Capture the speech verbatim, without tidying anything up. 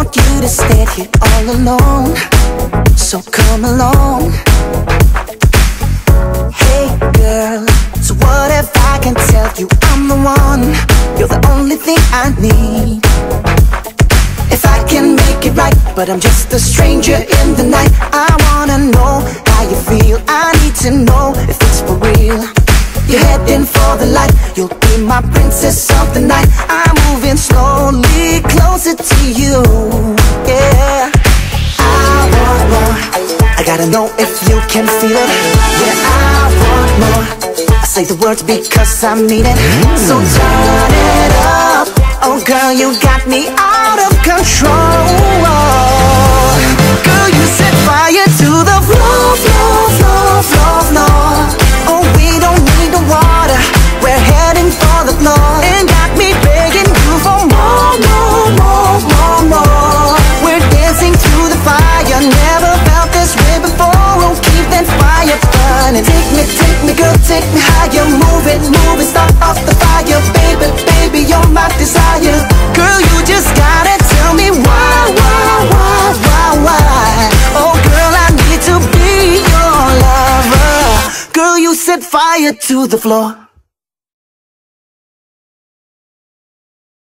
want you to stay here all alone, so come along. Hey girl, so what if I can tell you I'm the one? You're the only thing I need. If I can make it right, but I'm just a stranger in the night, I wanna know how you feel. I need to know if it's for real. You're heading for the light, you'll be my princess of the night. I'm moving slowly closer to you, yeah. I want more, I gotta know if you can feel it. Yeah, I want more, I say the words because I mean it. So turn it up, oh girl, you got me out of control. Girl, you set fire to the floor, floor, floor, floor, floor. Oh, we don't need the water, we're heading for the floor. And got me begging you for more, more, more, more, more. We're dancing through the fire, never felt this way before. Oh, keep that fire burning. Take me, take me, girl, take me higher. Move it, move it, start off the fire. Baby, baby, you're my desire. Girl, you just gotta tell me why, why, why, why, why. Oh, girl, I need to be your lover. Girl, you set fire to the floor.